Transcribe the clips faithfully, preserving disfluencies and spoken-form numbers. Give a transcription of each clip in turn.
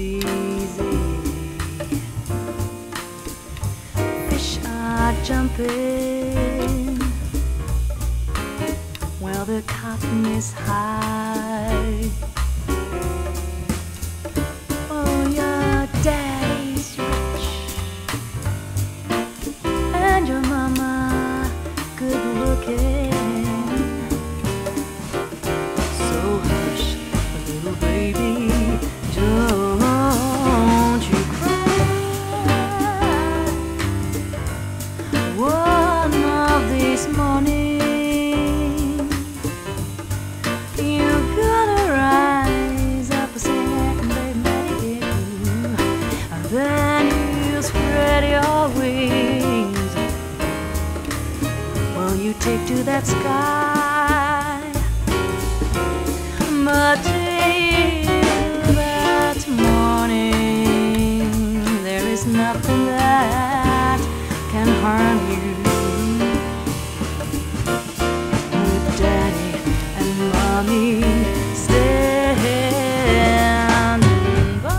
easy. Fish are jumping, well, the cotton is high. Oh, your daddy's rich and your mama good looking. So hush, little baby, don't you cry. One of these mornings you're gonna rise up singing, baby, and then you spread your wings. Well, you take to that sky, but till that morning there is nothing that can harm you. With daddy and mommy standing by.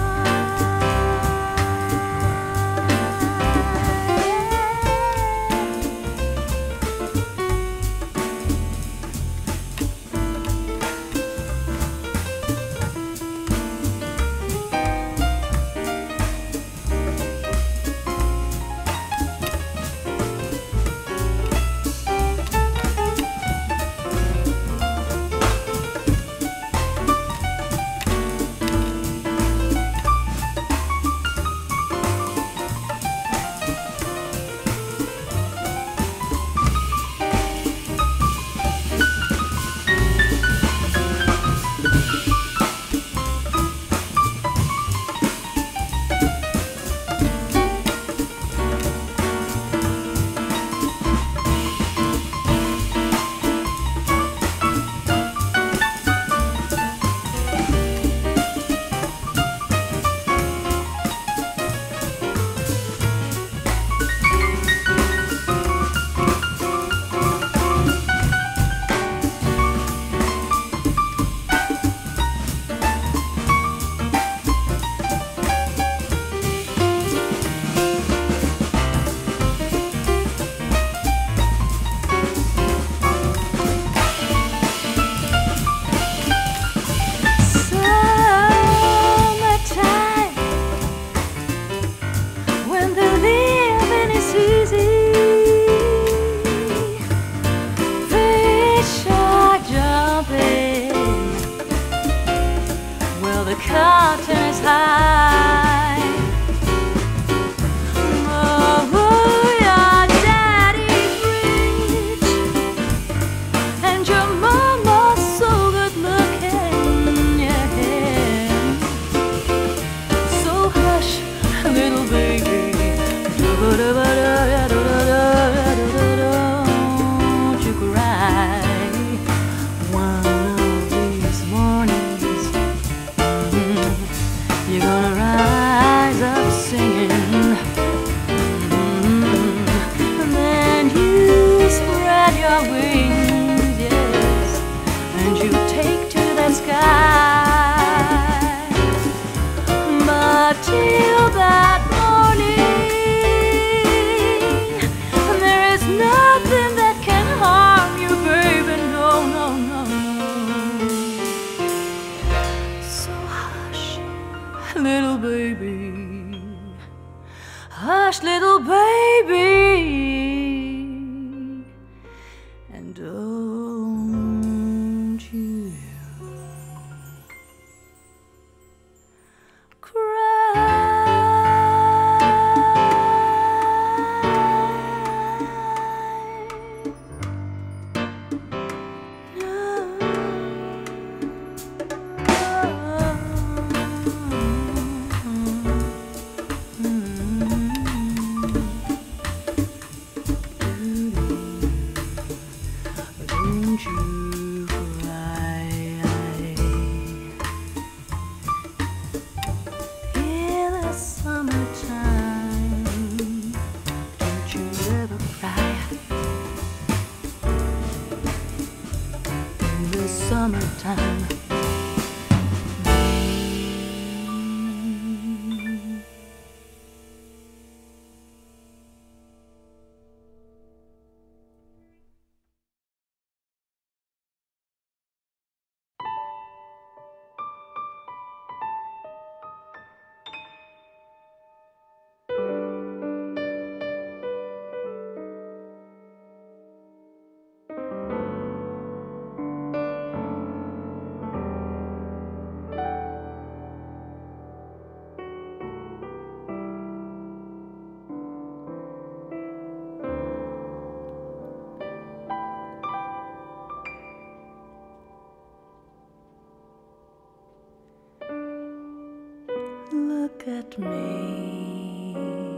look at me,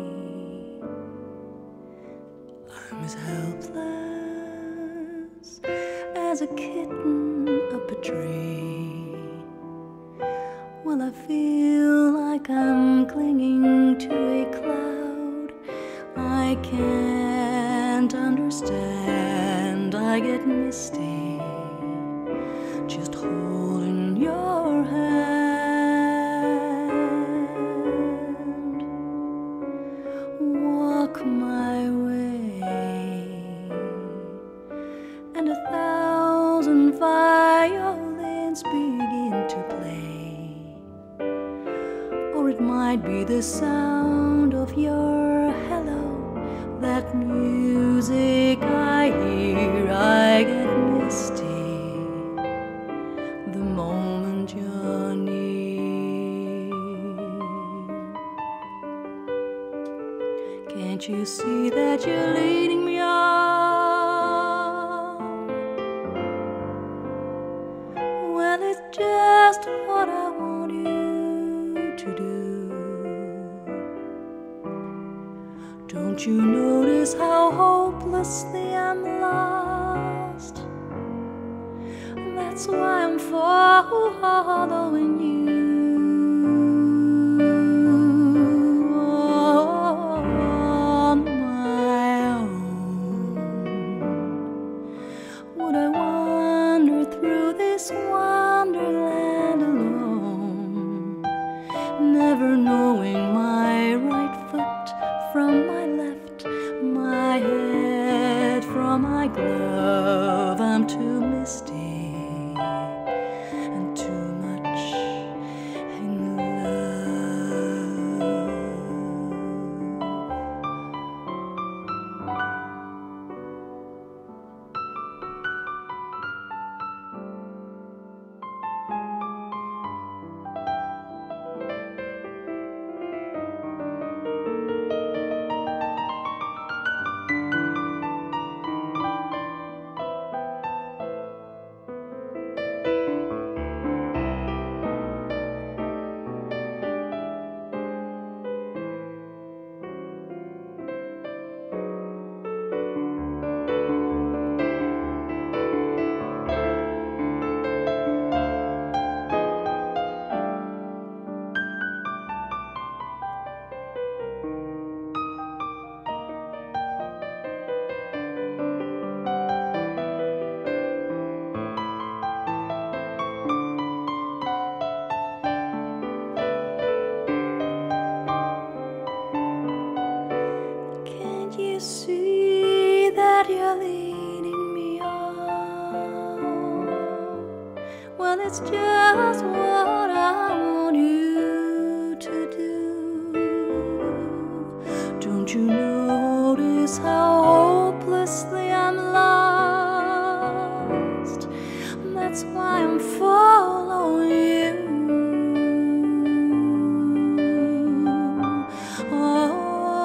I'm as helpless as a kitten up a tree. Well, I feel like I'm clinging to a cloud I can't understand. I get misty just holding your hand. Walk my way, and a thousand violins begin to play. Or it might be the sound of your hello, that music I hear. I get misty the moment you're near. Can't you see that you're leading me on? Well, it's just what I want you to do. Don't you notice how hopelessly I'm lost? That's why I'm following you. On my own, would I wander through this wonderland alone, never knowing my right foot from my left, my head from my glove? I'm too misty and too much in love. You see that you're leading me on? Well, it's just what I want you to do. Don't you notice how hopelessly I'm lost? That's why I'm following you. Oh,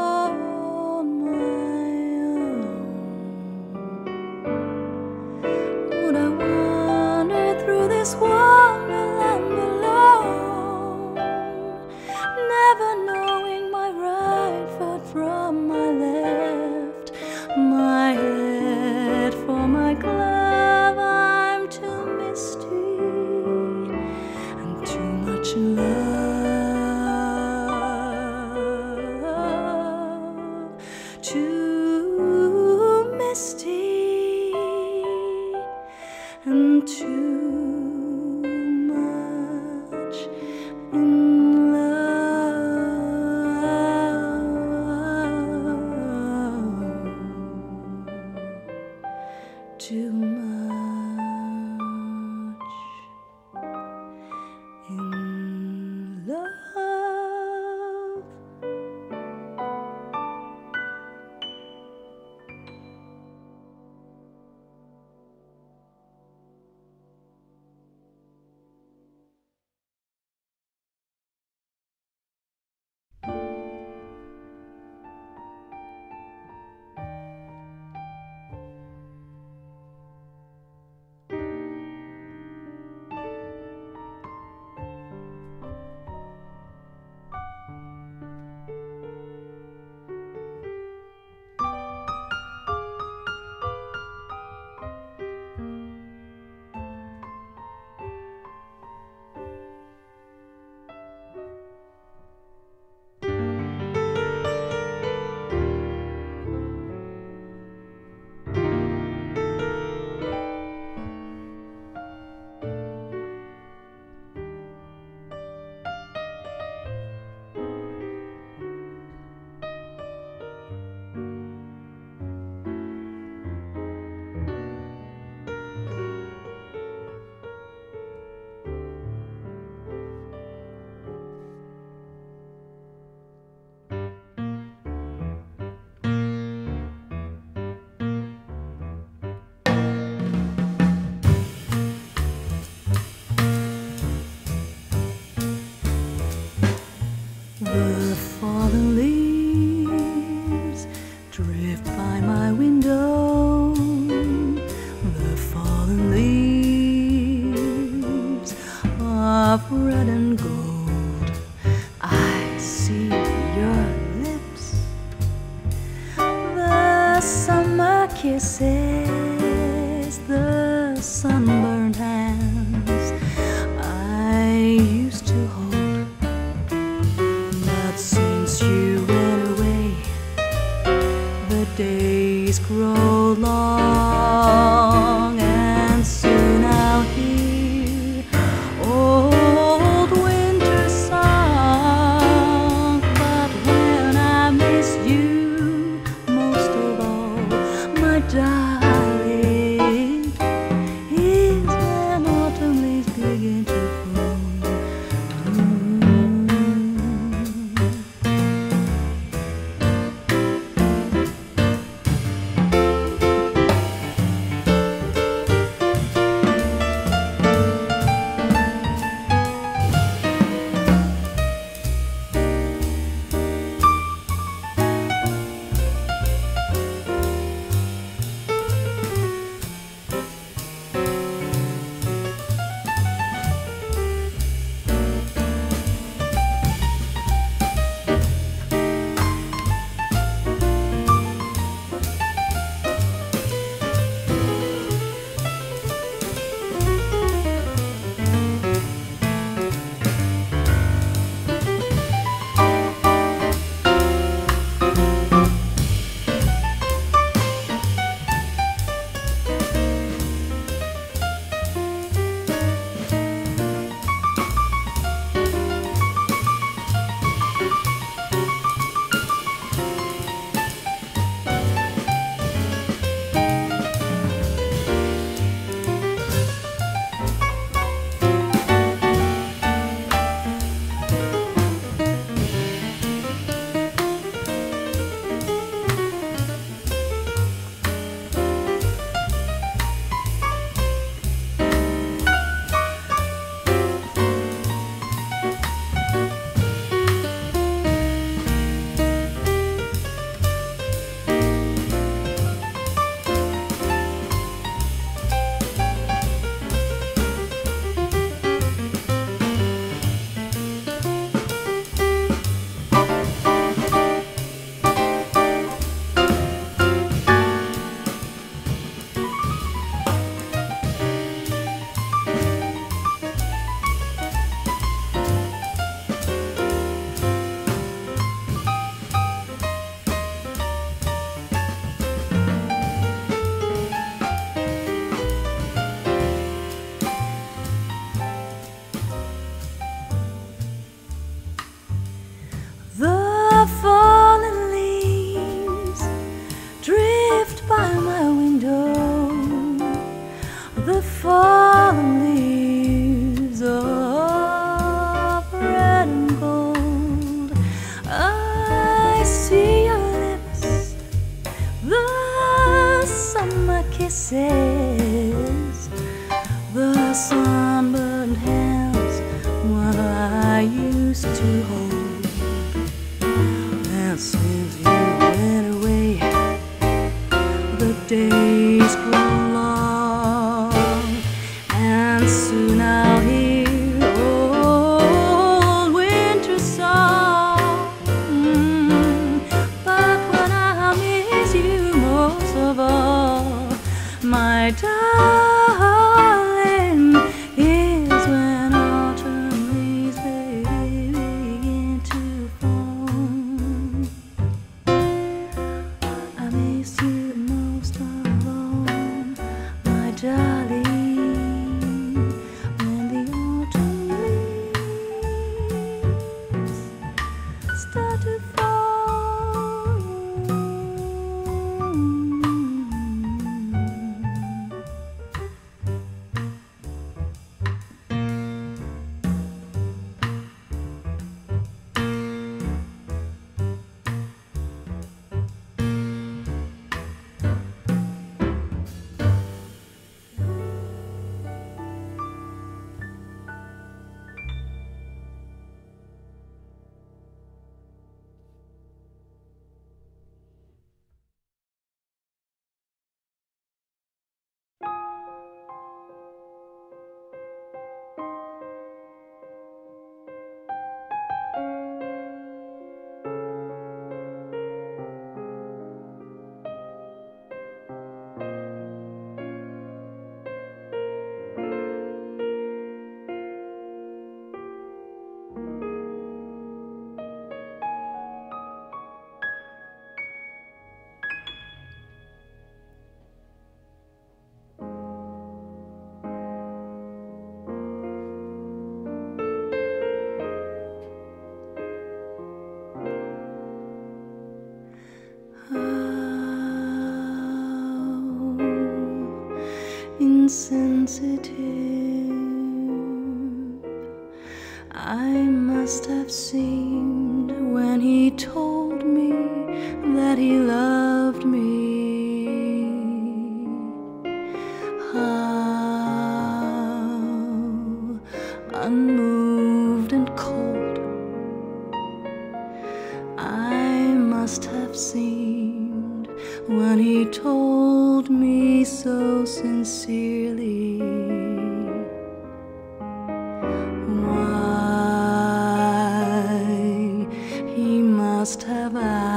this wonderland alone, never knowing my right foot from my left, my head for my glove. I'm too misty and too much love, too misty and too in love. The fallen leaves drift by my window. The fallen leaves of red and gold. I see your lips, the summer kisses, the sunburned hands I used to hold. But since you went away, the days grow long, and soon I'll hear old winter song. But when I miss you most of all, my darling, is when autumn leaves begin to fall. The fallen leaves drift by my window. The fallen leaves of red and gold. I see your lips, the summer kisses, the sunburned hands what I used to hold. Since you went away, the days grow long, and soon I'll hear old winter song. But when I miss you most of all, my insensitive. I must have seemed when he told me that he loved me. How unmoved and cold I must have seemed when he told me so sincerely. Why, he must have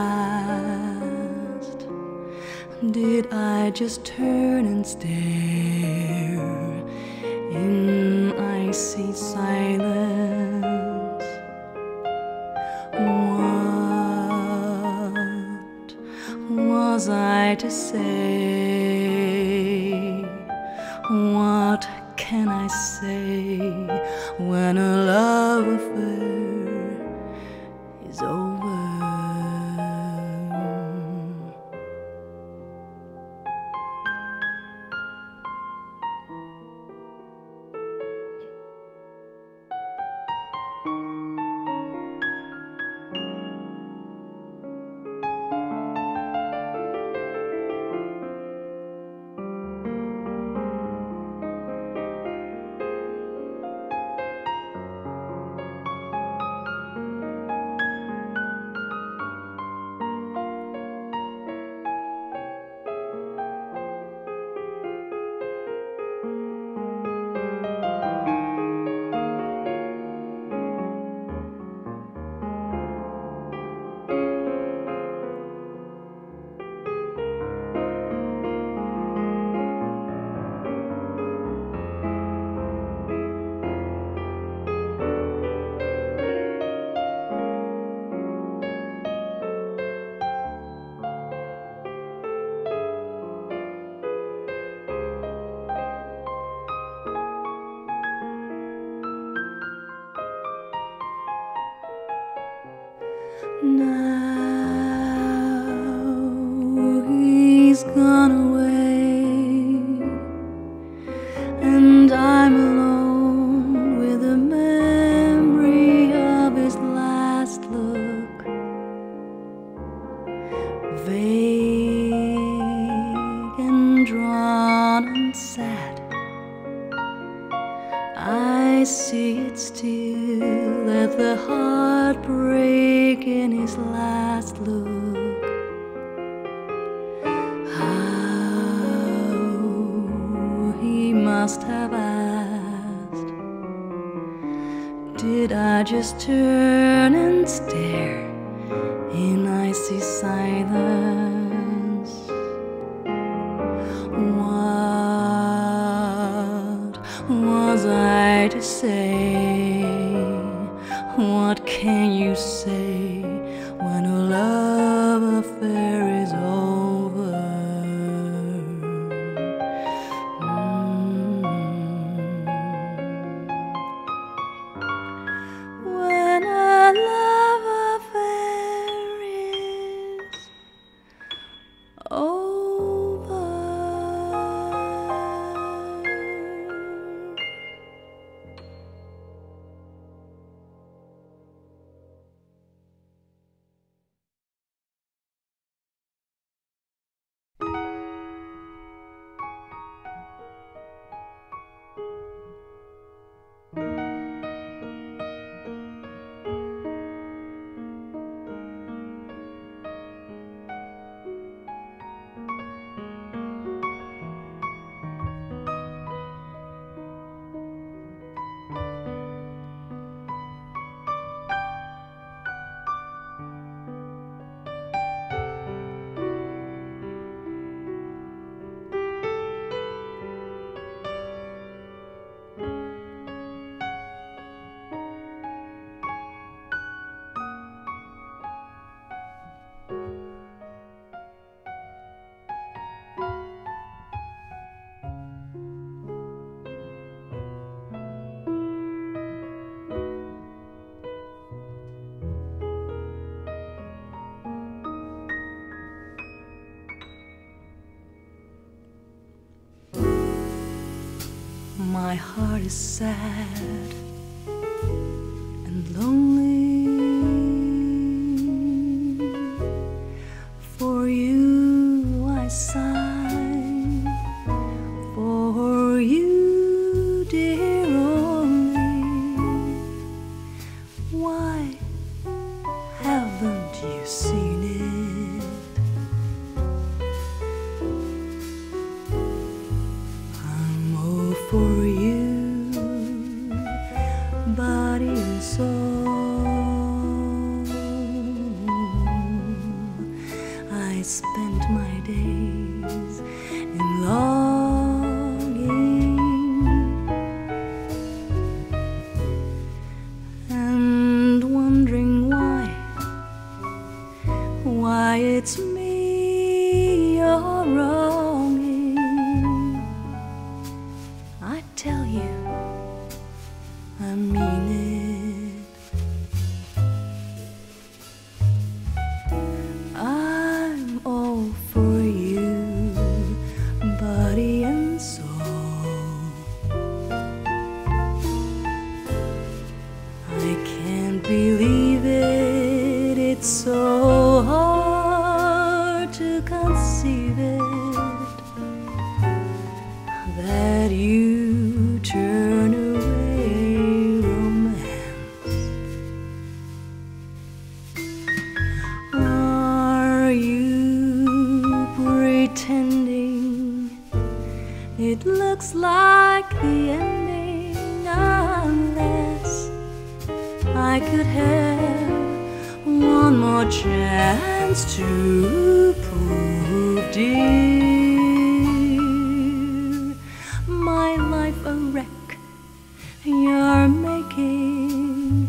asked, did I just turn and stare in icy silence? What was I to say? What can I say when a love affair is over? Now he's gone away, and I'm alone with the memory of his last look, vague and drawn and sad. I see it still at the heartbreak in his last look. How he must have asked, did I just turn and stare in icy silence? What was I to say? What can you say when a love affair is over? Mm. When a love affair is over. my heart is sad and lonely. For you I sigh, for you, dear, only. Why haven't you seen it? I'm all for you, body and soul. I spent my days in longing and wondering why, why it's me you're wronging. I tell you, I mean it. I'm all for you, body and soul. I can't believe it, it's so hard to conceive it, that you turn away romance. Are you pretending it looks like the ending, unless I could have one more chance to prove, dear, my life a wreck you're making.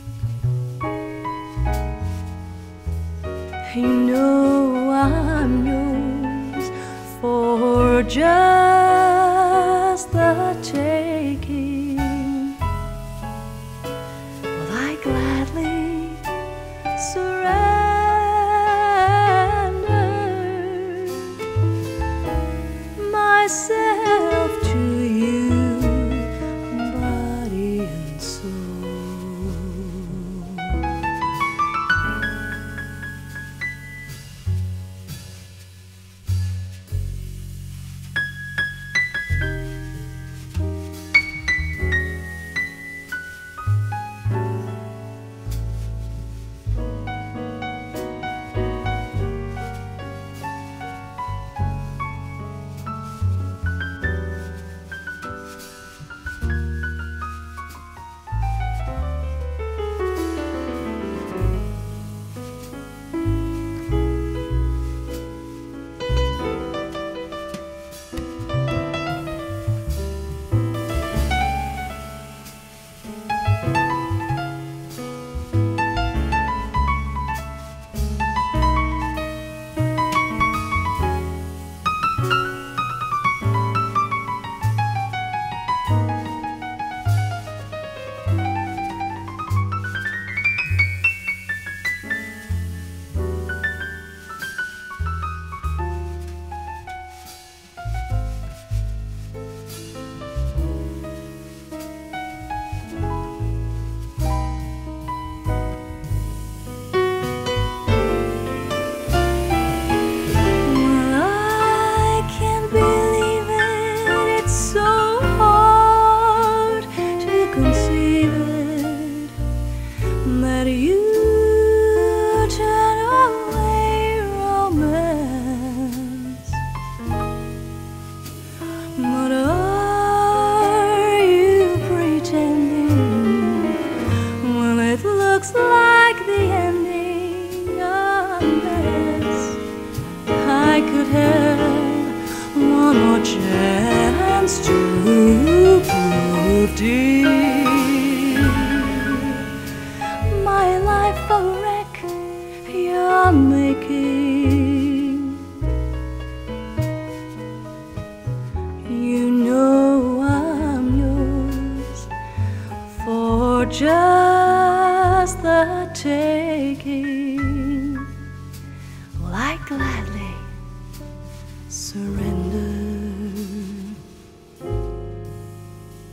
You know I'm yours for just the taking. Well, I gladly surrender myself to you, body and soul. Chance to prove, dear, my life a wreck you're making. You know I'm yours for just the taking. Well, I gladly surrender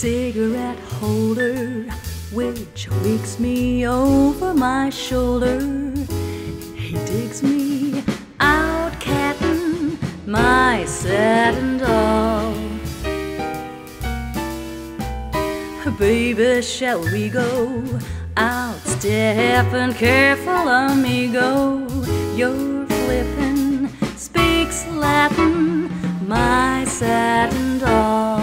cigarette holder which wakes me over my shoulder. He digs me out cattin' my satin doll. Baby, shall we go out steppin'? Careful, amigo, you're flippin', speaks Latin, my satin doll.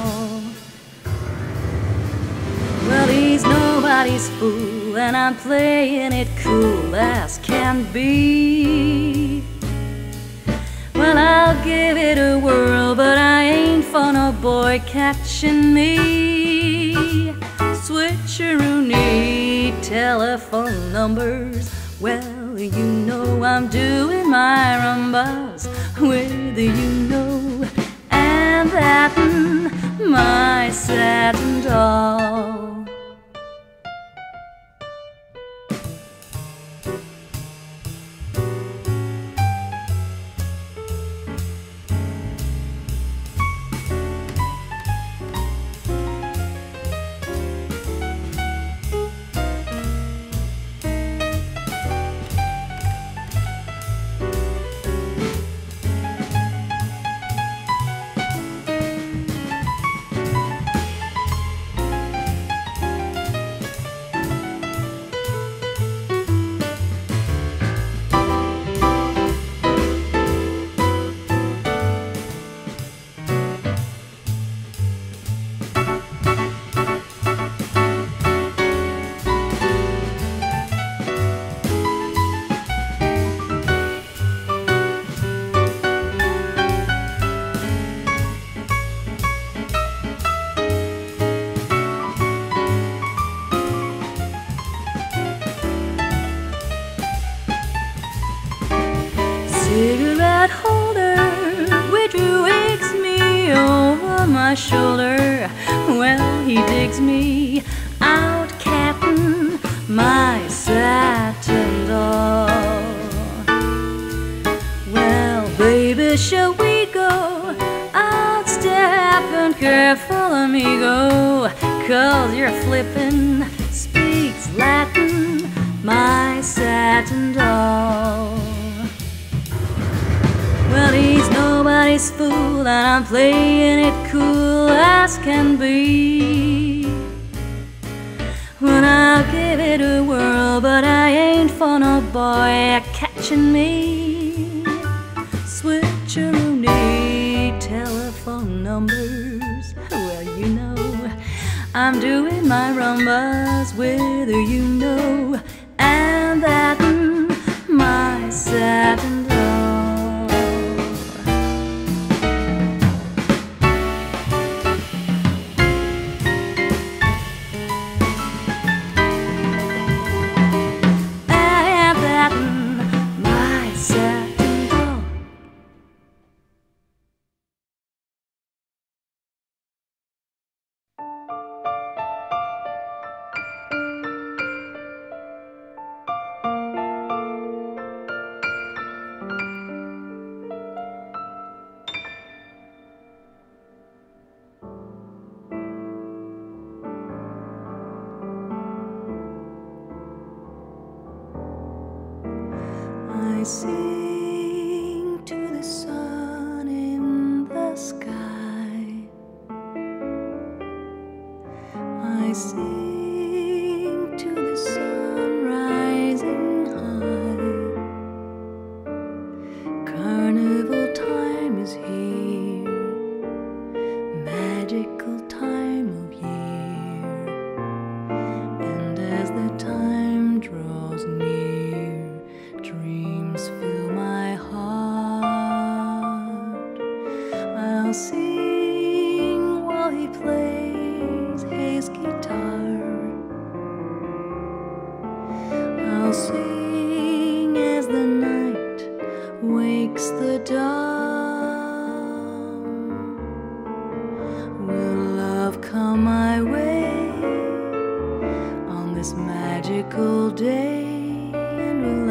Well, he's nobody's fool, and I'm playing it cool as can be. Well, I'll give it a whirl, but I ain't for no boy catching me. Switcheroony telephone numbers, well, you know I'm doing my rumbas with you know, and that my satin doll. Cigarette holder which wakes me over my shoulder. Well, he digs me out cattin' my satin doll. Well, baby, shall we go out steppin'? Careful, amigo, 'cause you're flippin', speaks Latin, my satin doll. Well, he's nobody's fool, and I'm playing it cool as can be. Well, I'll give it a whirl, but I ain't for no boy catching me. Switcheroony telephone numbers, well, you know I'm doing my rumbas with you know, and that my satin doll. I sing to the sun in the sky. I sing to the sun rising high. Carnival time is here, magical time of year, and as the time draws near, dreams fill my heart. I'll sing while he plays his guitar. I'll sing as the night wakes the dawn. Will love come my way on this magical day? And will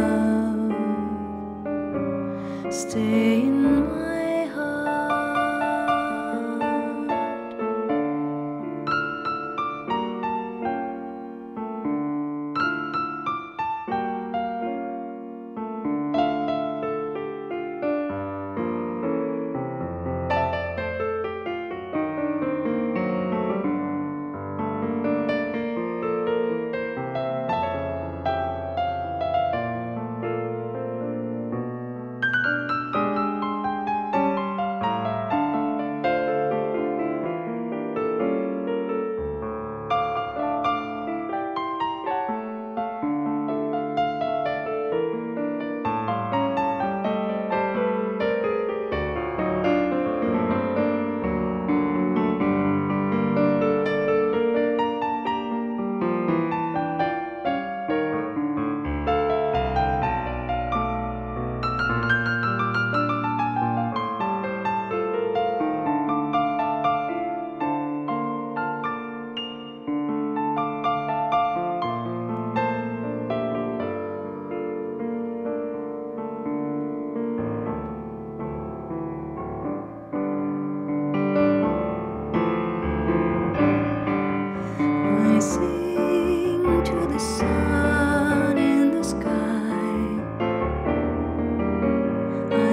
love stay in my heart?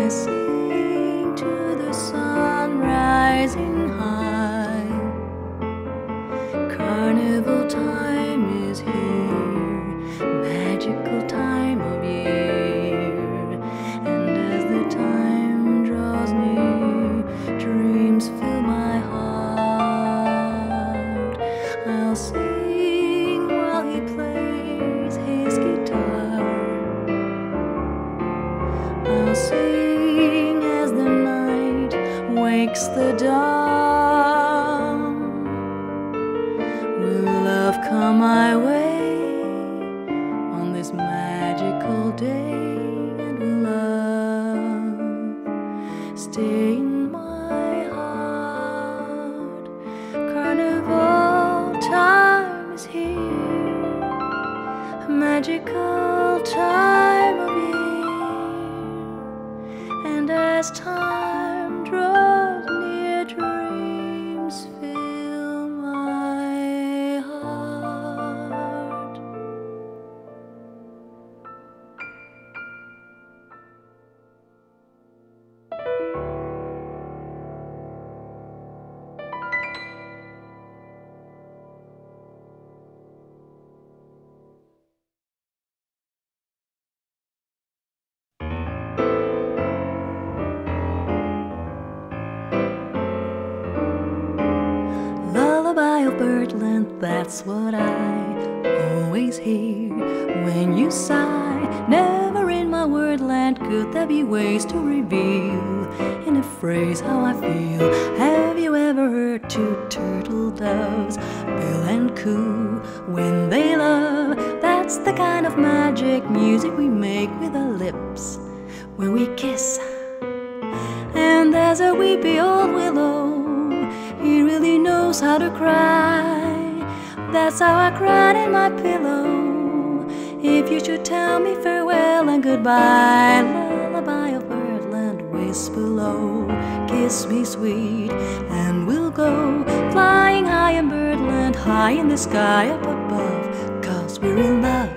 I sing to the sun rising high. Carnival time is here, magical time of year. And as the time draws near, dreams fill my heart. I'll sing while he plays his guitar. I'll sing as the night wakes the dawn. Will love come my way on this magical day? And will love stay in my heart? Carnival time is here, a magical time of year. And as time draws near, dreams fill my heart. Lullaby of Birdland, that's what I always hear when you sigh. Never in my wordland could there be ways to reveal in a phrase how I feel. Have you ever heard two turtle doves bill and coo when they love? That's the kind of magic music we make with our lips when we kiss. And there's a weepy old willow, he really knows how to cry. That's how I cried in my pillow. If you should tell me farewell and goodbye, lullaby of Birdland, whisper low, kiss me sweet, and we'll go flying high in Birdland, high in the sky up above, 'cause we're in love.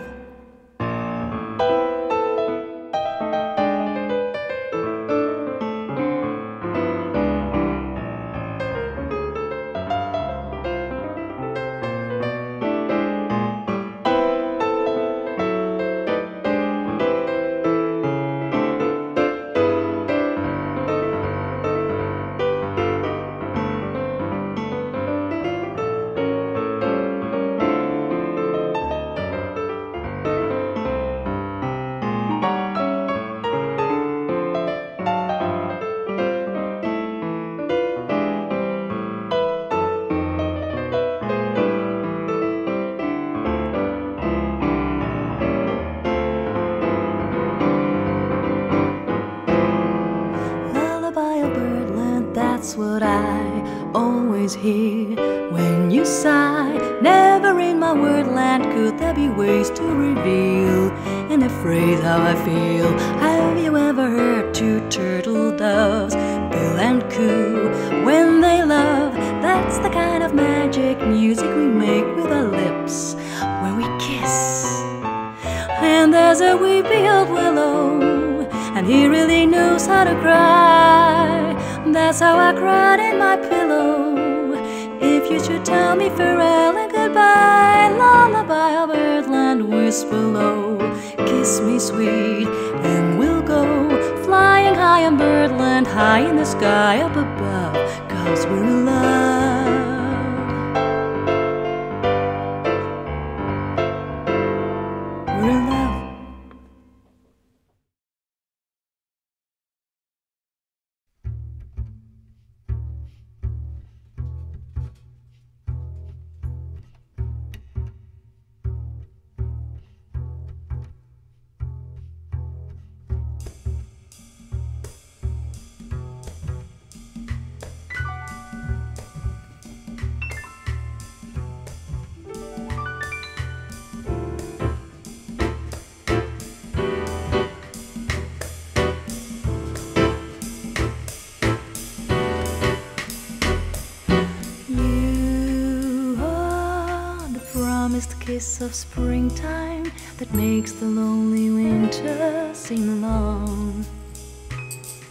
That's what I always hear when you sigh. Never in my wordland could there be ways to reveal in a phrase how I feel. Have you ever heard two turtle doves bill and coo when they love? That's the kind of magic music we make with our lips when we kiss. And there's a weepy old willow, and he really knows how to cry. That's how I cried in my pillow. If you should tell me farewell and goodbye, lullaby of Birdland, whisper low, kiss me sweet, and we'll go flying high in Birdland, high in the sky up above, 'cause we're in love. We're in love. Kiss of springtime that makes the lonely winter seem long.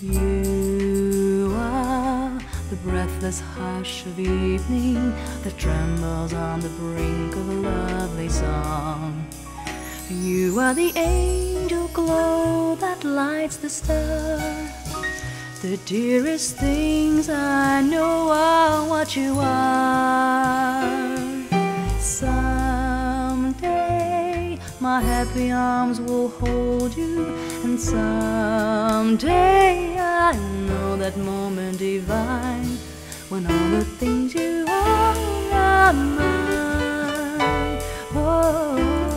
You are the breathless hush of evening that trembles on the brink of a lovely song. You are the angel glow that lights the star. The dearest things I know are what you are. Someday my happy arms will hold you, and someday I know that moment divine when all the things you are are mine. Oh.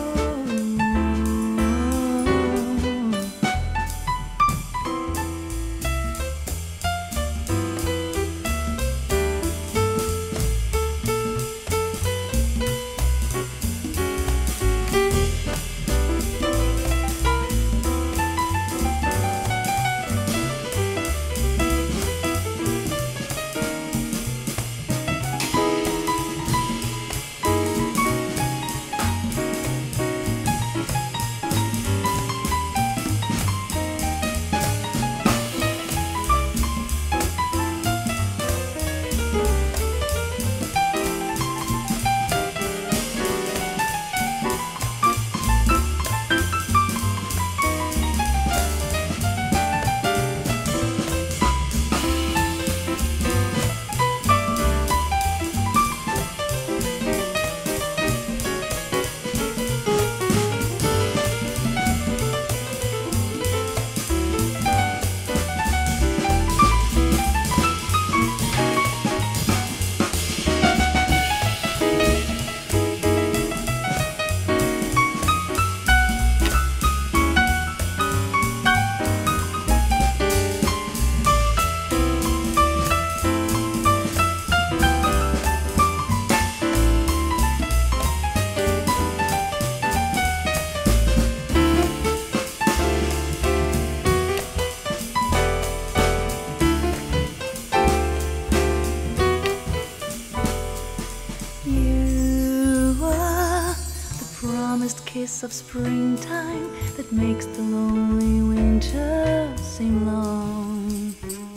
Of springtime that makes the lonely winter seem long.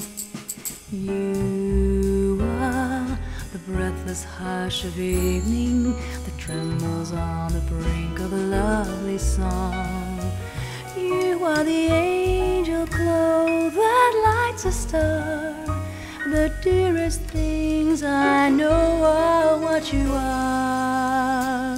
You are the breathless hush of evening that trembles on the brink of a lovely song. You are the angel glow that lights a star. The dearest things I know are what you are.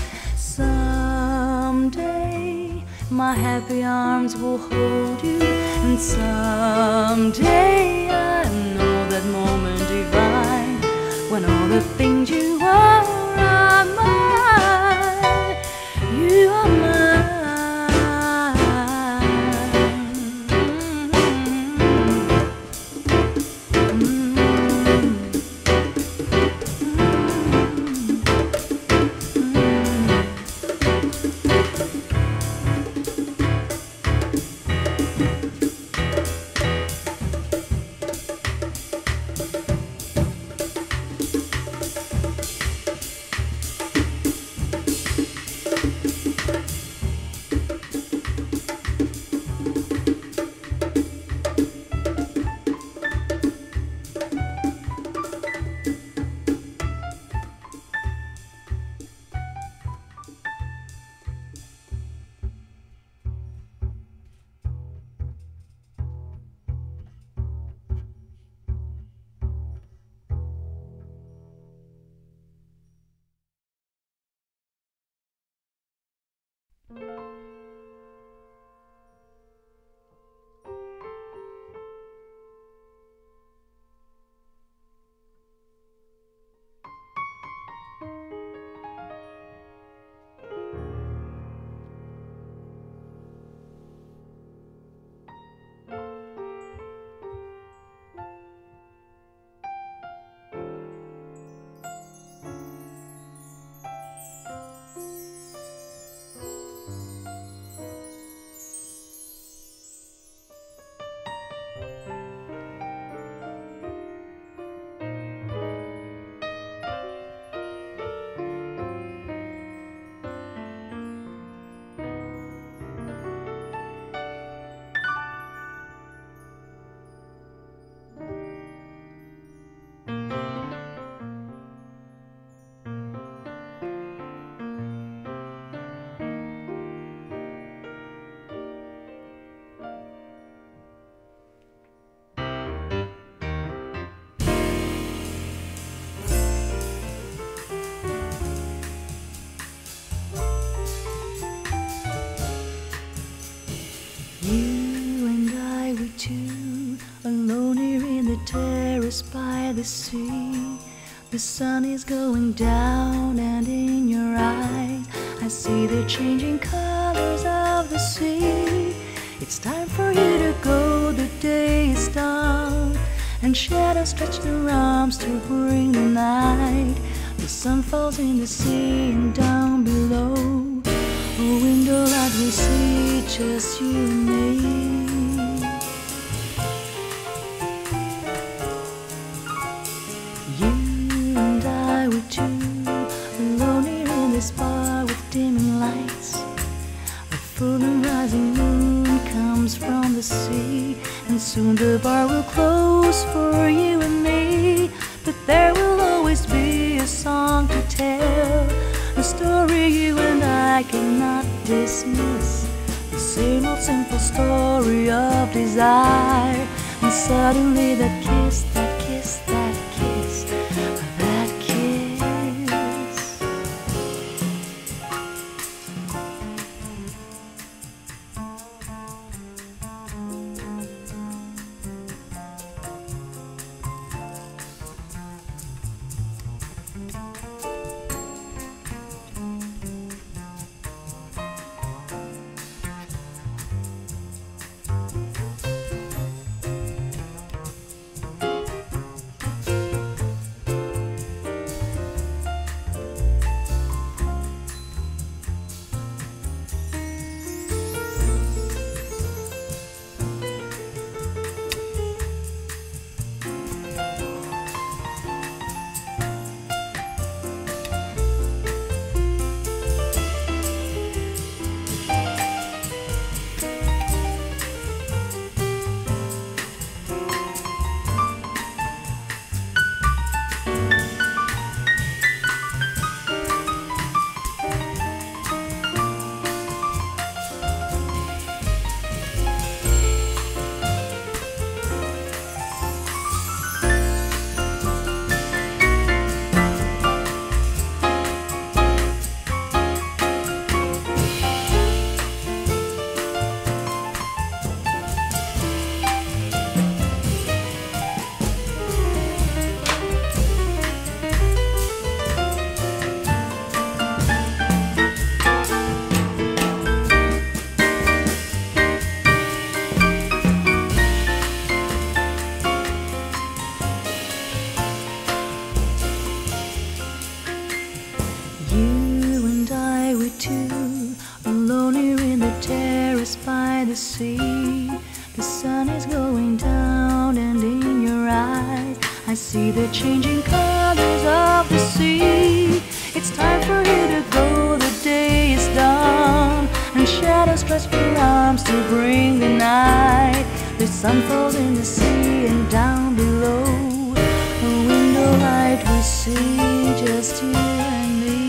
Someday my happy arms will hold you, and someday I know that moment divine when all the things you are are mine. You are mine. terrace by the sea. The sun is going down, and in your eyes I see the changing colors of the sea. It's time for you to go, the day is done, and shadows stretch their arms to bring the night. The sun falls in the sea and down below, a window light we see, just you and me. Bar with dimming lights, a full and rising moon comes from the sea, and soon the bar will close for you and me. But there will always be a song to tell, a story you and I cannot dismiss, the same old simple story of desire. And suddenly that kiss, that kiss, that kiss, that kiss. I see the changing colors of the sea. It's time for you to go, the day is done, and shadows stretch their arms to bring the night. The sun falls in the sea, and down below, a window light we see, just you and me.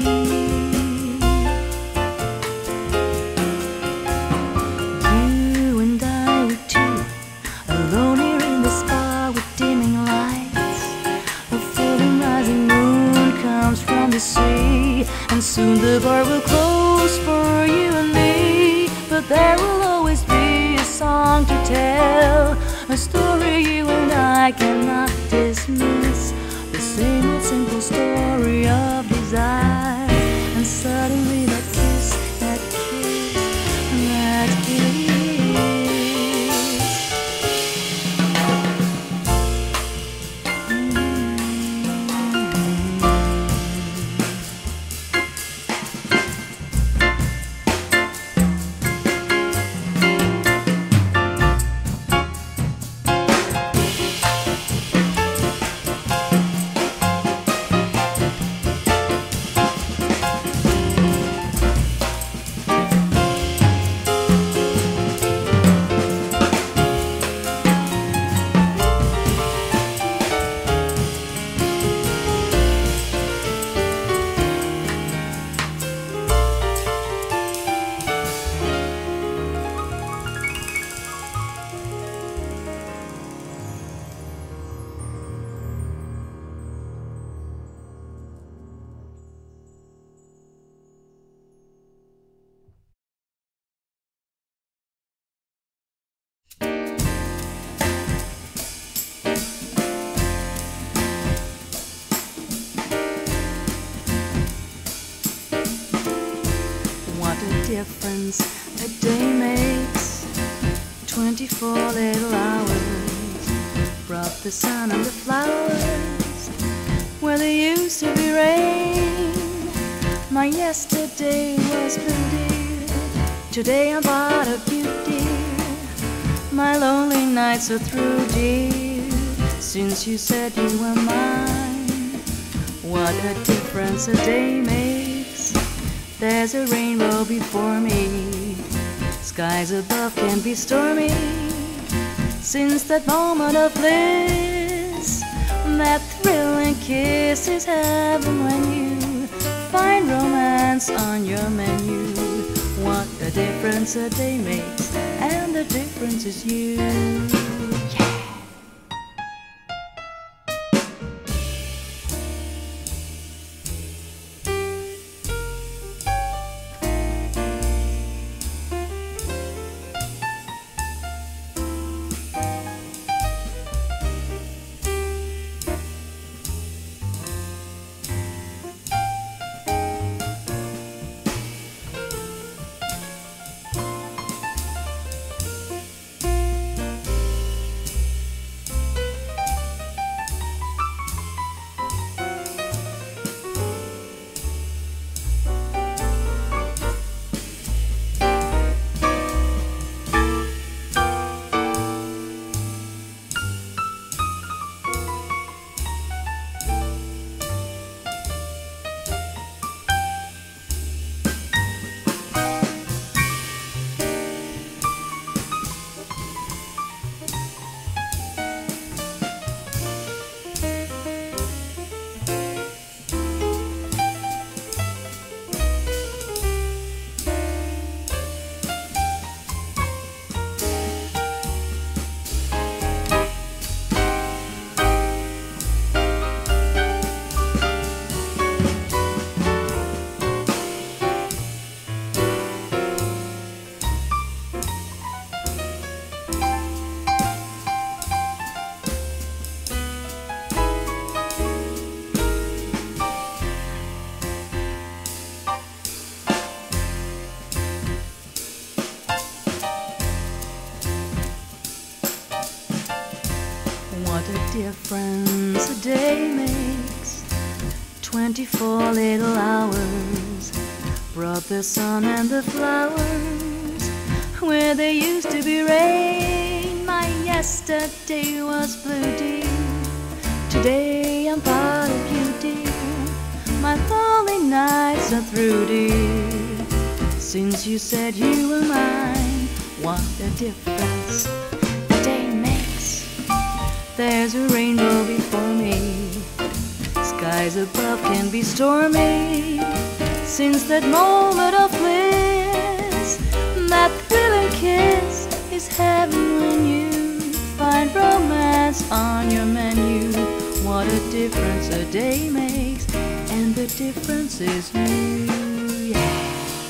You and I, we two, alone here in the spa with dimming lights. A full and rising moon comes from the sea, and soon the bar will close for you and me. But there will always be a song to tell, a story you and I cannot dismiss, the same old simple story of desire. And suddenly that kiss, that kiss, that kiss. difference a day makes. Twenty-four little hours brought the sun and the flowers where there used to be rain. My yesterday was blue, dear. Today I'm part of you, dear. My lonely nights are through, dear, since you said you were mine. What a difference a day makes. There's a rainbow before me. Skies above can be stormy. Since that moment of bliss, that thrilling kiss is heaven when you find romance on your menu. What a difference a day makes, and the difference is you. Yeah. Difference a day makes. Twenty-four little hours brought the sun and the flowers where there used to be rain. My yesterday was blue, dear. Today I'm part of you, dear. My lonely nights are through, dear, since you said you were mine. What a difference a day makes. There's a rainbow before me. Skies above can be stormy. Since that moment of bliss, that thrilling kiss is heaven when you find romance on your menu. What a difference a day makes, and the difference is you, yeah.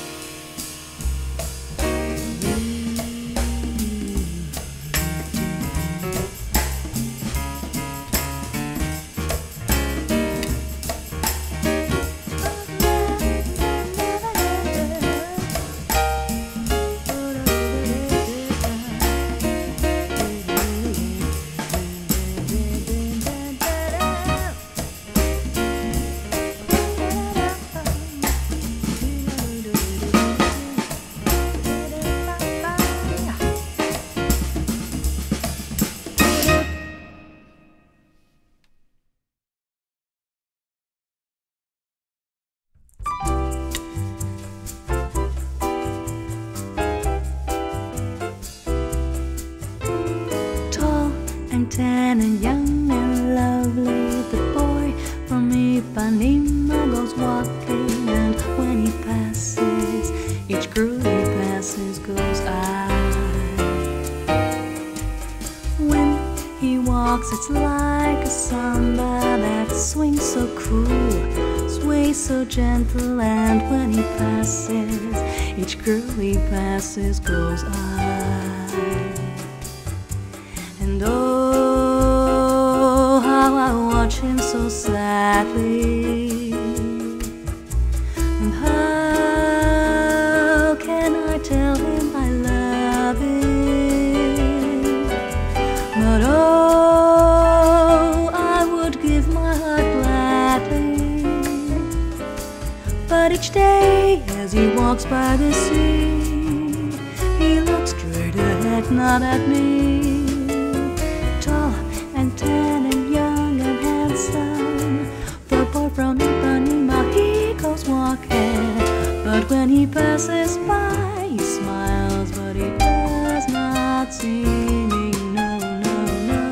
Tan and young and lovely, the boy from Ipanema goes walking, and when he passes, each girl he passes goes I. When he walks, it's like a samba that swings so cool, sways so gentle, and when he passes, each girl he passes goes I. And oh, how I watch him so sadly, and how can I as he walks by the sea. He looks straight ahead, not at me. Tall and tan and young and handsome, the boy from Ipanema, he goes walking. But when he passes by, he smiles, but he does not see me. No, no, no.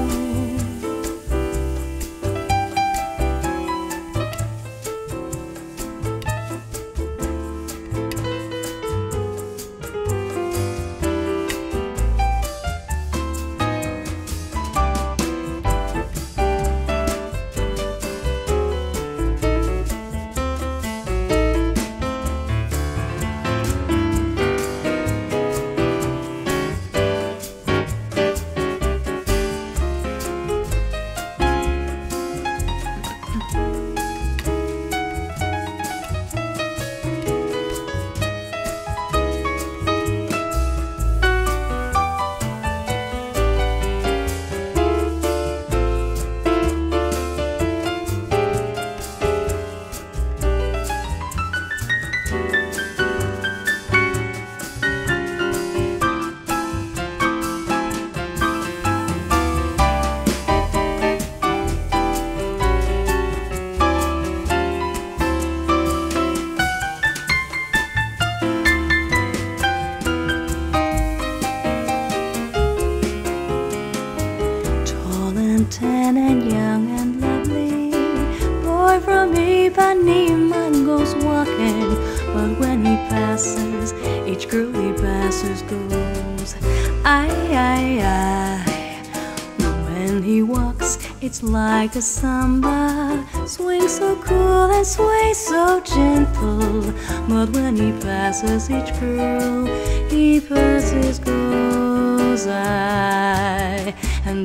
Tan and young and lovely, boy from Ipanema goes walking. But when he passes, each girl he passes goes ay, ay, ay. When he walks, it's like a samba, swings so cool and sways so gentle. But when he passes each girl he passes goes ay. And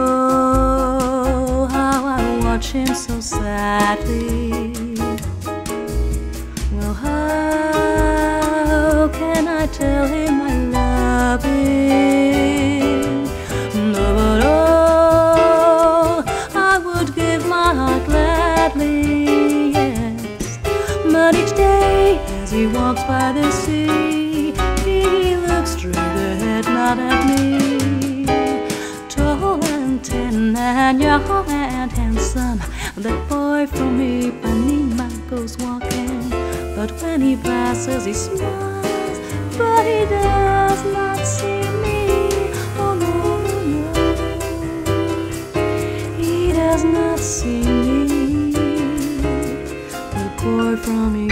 oh, how I watch him so sadly. Well, how can I tell him I love him? No, but oh, I would give my heart gladly, yes. But each day as he walks by the sea, he looks straight ahead, not at me. Tan and young and handsome, that boy from Ipanema goes walking. But when he passes, he smiles, but he does not see me. Oh no, no, he does not see me. The boy from